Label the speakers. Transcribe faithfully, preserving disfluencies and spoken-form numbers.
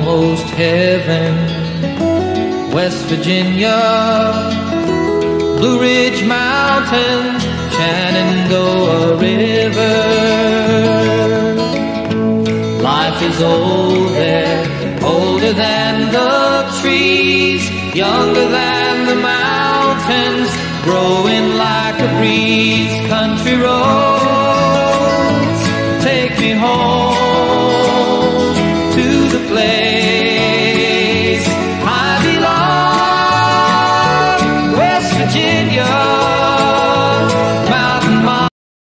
Speaker 1: almost heaven. West Virginia, Blue Ridge Mountains, Shenandoah River. Life is old there, older than the trees, younger than the mountains, growing like a breeze. Country roads, take me home to the place